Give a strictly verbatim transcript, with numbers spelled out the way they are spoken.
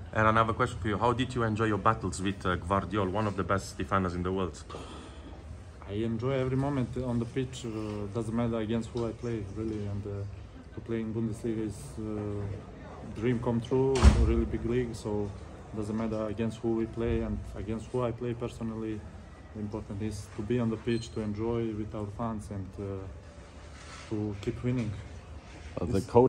And another question for you: how did you enjoy your battles with uh, Gvardiol, one of the best defenders in the world? I enjoy every moment on the pitch. Uh, doesn't matter against who I play, really. And uh, to play in Bundesliga is uh, dream come true. A really big league, so doesn't matter against who we play and against who I play personally. The important is to be on the pitch, to enjoy with our fans, and uh, to keep winning. Uh, the coach